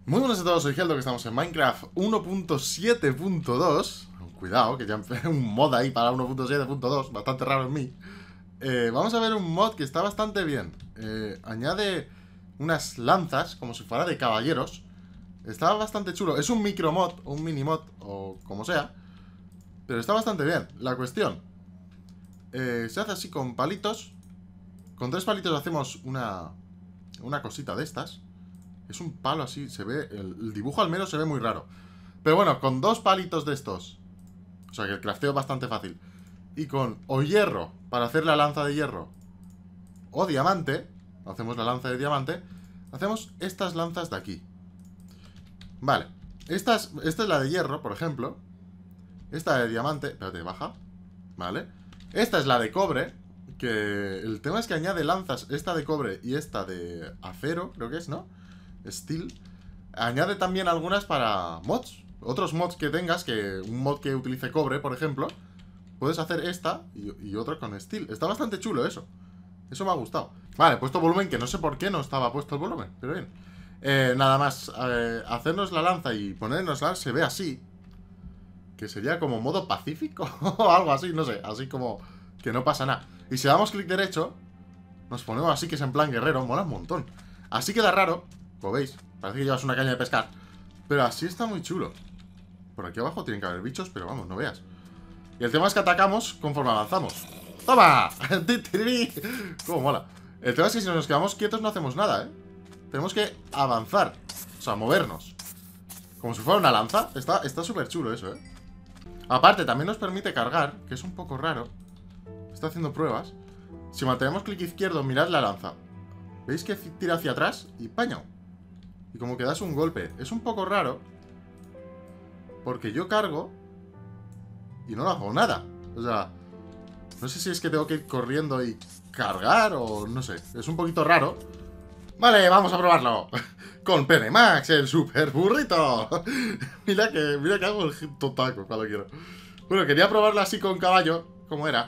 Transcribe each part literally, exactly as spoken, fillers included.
Muy buenas a todos, soy Geldo, que estamos en Minecraft uno punto siete punto dos. Cuidado, que ya empecé un mod ahí para uno punto siete punto dos, bastante raro en mí. eh, Vamos a ver un mod que está bastante bien. eh, Añade unas lanzas, como si fuera de caballeros. Está bastante chulo, es un micro mod, o un mini mod, o como sea, pero está bastante bien. La cuestión, eh, se hace así con palitos. Con tres palitos hacemos una, una cosita de estas. Es un palo así, se ve, el, el dibujo al menos se ve muy raro. Pero bueno, con dos palitos de estos, o sea que el crafteo es bastante fácil, y con o hierro para hacer la lanza de hierro, o diamante, hacemos la lanza de diamante. Hacemos estas lanzas de aquí. Vale, estas, esta es la de hierro, por ejemplo. Esta de diamante, espérate, baja. Vale, esta es la de cobre, que el tema es que añade lanzas, esta de cobre y esta de acero, creo que es, ¿no? Steel. Añade también algunas para mods. Otros mods que tengas, que un mod que utilice cobre, por ejemplo, puedes hacer esta y, y otra con steel. Está bastante chulo eso. Eso me ha gustado. Vale, he puesto volumen, que no sé por qué no estaba puesto el volumen, pero bien. eh, Nada más, eh, hacernos la lanza y ponernosla, se ve así, que sería como modo pacífico o algo así, no sé, así como que no pasa nada. Y si damos clic derecho, nos ponemos así, que es en plan guerrero. Mola un montón. Así queda raro, como veis, parece que llevas una caña de pescar, pero así está muy chulo. Por aquí abajo tienen que haber bichos, pero vamos, no veas. Y el tema es que atacamos conforme avanzamos. ¡Toma! ¡Cómo mola! El tema es que si nos quedamos quietos no hacemos nada, ¿eh? Tenemos que avanzar, o sea, movernos como si fuera una lanza. Está súper chulo eso, ¿eh? Aparte, también nos permite cargar, que es un poco raro. Está haciendo pruebas. Si mantenemos clic izquierdo, mirad la lanza. ¿Veis que tira hacia atrás? Y paño. Y como que das un golpe. Es un poco raro, porque yo cargo y no hago nada. O sea, no sé si es que tengo que ir corriendo y cargar o no sé. Es un poquito raro. Vale, vamos a probarlo. Con Penemax, el super burrito. Mira que, mira que hago el totaco cuando quiero. Bueno, quería probarlo así con caballo. ¿Cómo era?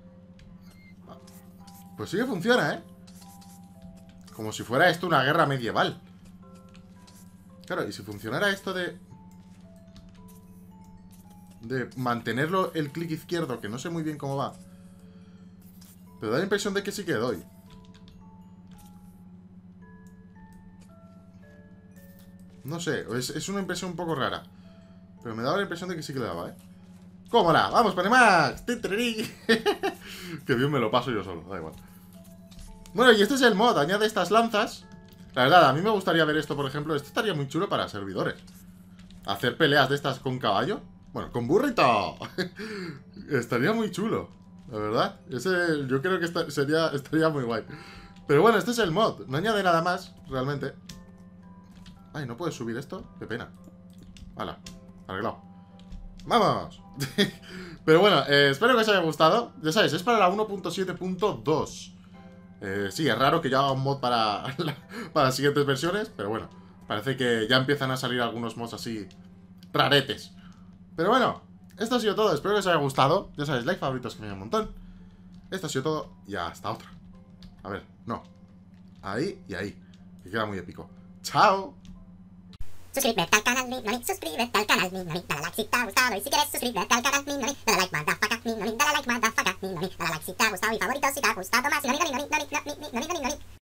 Pues sí que funciona, ¿eh? Como si fuera esto una guerra medieval. Claro, y si funcionara esto de... de mantenerlo el clic izquierdo, que no sé muy bien cómo va, pero da la impresión de que sí que doy. No sé, es, es una impresión un poco rara, pero me daba la impresión de que sí que le daba, ¿eh? ¡Cómo la! ¡Vamos, Penemax! Que bien me lo paso yo solo, da igual. Bueno, y este es el mod, añade estas lanzas. La verdad, a mí me gustaría ver esto, por ejemplo. Esto estaría muy chulo para servidores. Hacer peleas de estas con caballo. Bueno, con burrito. Estaría muy chulo, la verdad. Ese yo creo que esta, sería, estaría muy guay. Pero bueno, este es el mod. No añade nada más, realmente. Ay, ¿no puedes subir esto? Qué pena. Hala, arreglado. ¡Vamos! Pero bueno, eh, espero que os haya gustado. Ya sabéis, es para la uno punto siete punto dos. eh, Sí, es raro que yo haga un mod para, para las siguientes versiones, pero bueno, parece que ya empiezan a salir algunos mods así raretes. Pero bueno, esto ha sido todo. Espero que os haya gustado. Ya sabéis, like, favoritos, que me ayudan un montón. Esto ha sido todo y hasta otra. A ver, no. Ahí y ahí, que queda muy épico. ¡Chao! Suscríbete al canal, mi noni, suscríbete al canal, mi noni, dale like si te ha gustado. Y si quieres suscríbete al canal, mi noni, dale like, motherfucker, mi noni, dale like, motherfucker, mi noni, dale like si te ha gustado. Y favoritos si te ha gustado más, mi noni, noni, noni, noni, noni, noni, noni, noni.